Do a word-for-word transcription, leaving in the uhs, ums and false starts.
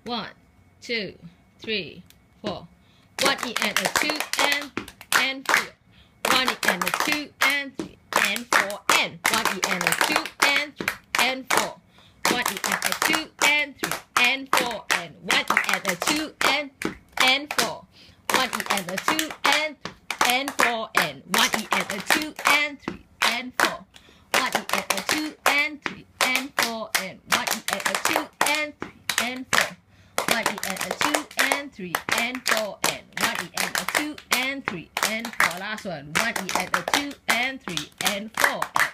One, two, three, four. One E and a two and and four. One E and a two and three and four and one E and a two and three and four. One E and a two and three and four and one E and a two and and four. One E and a two and and four and one E and a two and three and four. One E and a two and three and four and one E and a two and three and four. One E and a two and three and four and one E and a two and three and four. Last one. One E and a two and three and four and